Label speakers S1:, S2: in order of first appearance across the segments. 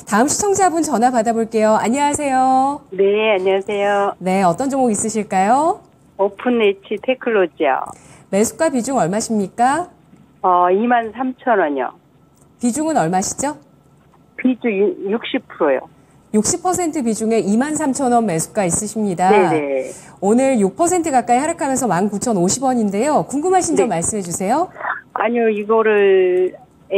S1: 다음 시청자분 전화 받아볼게요. 안녕하세요.
S2: 네, 안녕하세요.
S1: 네, 어떤 종목 있으실까요?
S2: 오픈 엣지 테크놀로지요.
S1: 매수가 비중 얼마십니까?
S2: 23,000원이요.
S1: 비중은 얼마시죠?
S2: 비중 60%요.
S1: 60% 비중에 23,000원 매수가 있으십니다.
S2: 네네.
S1: 오늘 6% 가까이 하락하면서 19,050원인데요. 궁금하신 점 말씀해 주세요.
S2: 아니요, 이거를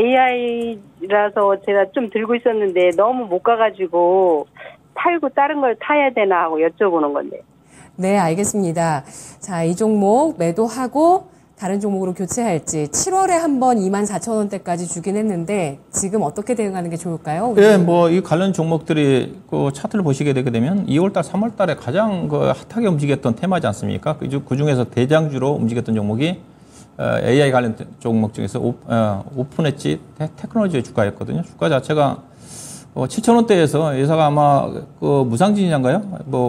S2: AI라서 제가 좀 들고 있었는데 너무 못 가가지고 팔고 다른 걸 타야 되나 하고 여쭤보는 건데.
S1: 네, 알겠습니다. 자, 이 종목 매도하고 다른 종목으로 교체할지 7월에 한번 24,000원대까지 주긴 했는데 지금 어떻게 대응하는 게 좋을까요?
S3: 예, 뭐 이 관련 종목들이 그 차트를 보시게 되게 되면 2월달, 3월달에 가장 그 핫하게 움직였던 테마지 않습니까? 그 중에서 대장주로 움직였던 종목이 AI 관련 종목 중에서 오픈 엣지 테크놀로지의 주가였거든요. 주가 자체가 7,000원대에서 예사가 아마 그 무상진인가요?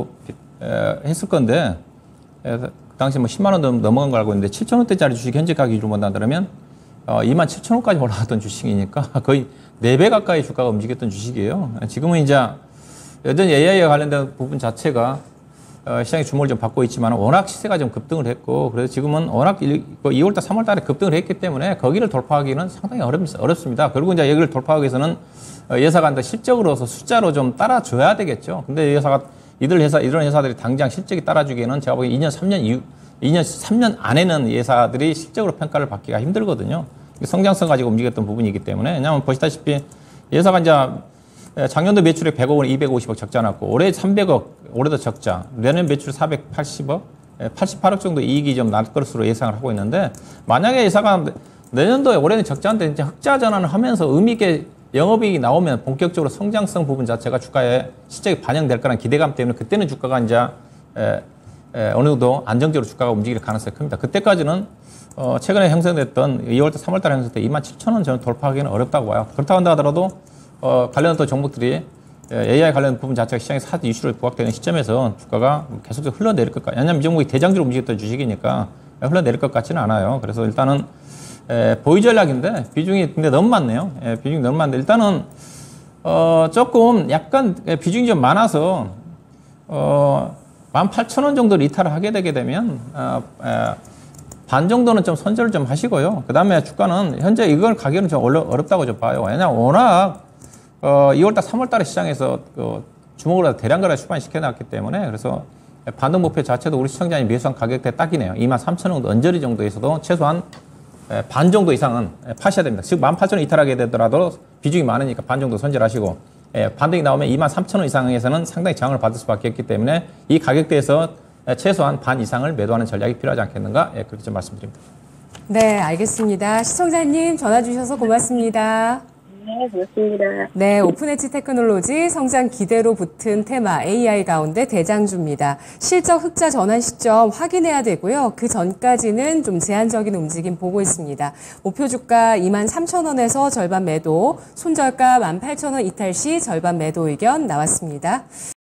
S3: 했을 건데. 그 당시 뭐 10만 원 넘어간 걸 알고 있는데 7,000원대짜리 주식 현재 가격 기준으로 본다면 27,000원까지 올라갔던 주식이니까 거의 4배 가까이 주가가 움직였던 주식이에요. 지금은 이제 여전히 AI와 관련된 부분 자체가 시장의 주목을 좀 받고 있지만 워낙 시세가 좀 급등을 했고 그래서 지금은 워낙 2월달, 3월달에 급등을 했기 때문에 거기를 돌파하기는 상당히 어렵습니다. 그리고 이제 여기를 돌파하기 위해서는 예사가 실적으로서 숫자로 좀 따라줘야 되겠죠. 근데 이런 회사들이 당장 실적이 따라주기에는 제가 보기엔 2년, 3년 안에는 예사들이 실적으로 평가를 받기가 힘들거든요. 성장성 가지고 움직였던 부분이기 때문에. 왜냐하면 보시다시피 예사가 이제 작년도 매출액 100억 원, 250억 적자 났고 올해 300억, 올해도 적자. 내년 매출 480억, 88억 정도 이익이 좀 날 것으로 예상을 하고 있는데 만약에 예사가 내년도에 올해는 적자인데 이제 흑자 전환을 하면서 의미 있게 영업이익이 나오면 본격적으로 성장성 부분 자체가 주가에 실적이 반영될 거라는 기대감 때문에 그때는 주가가 이제 어느 정도 안정적으로 주가가 움직일 가능성이 큽니다. 그때까지는 최근에 형성됐던 2월달, 3월달에 형성됐던 27,000원 저는 돌파하기는 어렵다고 봐요. 그렇다고 한다 하더라도 관련된 종목들이 AI 관련 부분 자체가 시장에 사드 이슈를 부각되는 시점에서 주가가 계속적으로 흘러내릴 것 같아요. 왜냐하면 이 종목이 대장주로 움직였던 주식이니까 흘러내릴 것 같지는 않아요. 그래서 일단은 보유 전략인데 비중이 근데 너무 많네요. 비중이 너무 많은데 일단은 조금 약간 비중이 좀 많아서 18,000원 정도를 이탈을 하게 되게 되면 반 정도는 좀 손절을 좀 하시고요. 그 다음에 주가는 현재 이걸 가격은 좀 어렵다고 좀 봐요. 왜냐하면 워낙 2월달, 3월달에 시장에서 주목으로 대량 거래 수반시켜놨기 때문에 그래서 반등 목표 자체도 우리 시청자님 매수한 가격대에 딱이네요. 23,000원 언저리 정도에서도 최소한 반 정도 이상은 파셔야 됩니다. 즉 18,000원 이탈하게 되더라도 비중이 많으니까 반 정도 손절하시고 반등이 나오면 23,000원 이상에서는 상당히 저항을 받을 수밖에 없기 때문에 이 가격대에서 최소한 반 이상을 매도하는 전략이 필요하지 않겠는가 그렇게 좀 말씀드립니다.
S1: 네, 알겠습니다. 시청자님 전화 주셔서 고맙습니다.
S2: 네, 고맙습니다.
S1: 네, 오픈 엣지 테크놀로지 성장 기대로 붙은 테마 AI 가운데 대장주입니다. 실적 흑자 전환 시점 확인해야 되고요. 그 전까지는 좀 제한적인 움직임 보고 있습니다. 목표 주가 23,000원에서 절반 매도, 손절가 18,000원 이탈 시 절반 매도 의견 나왔습니다.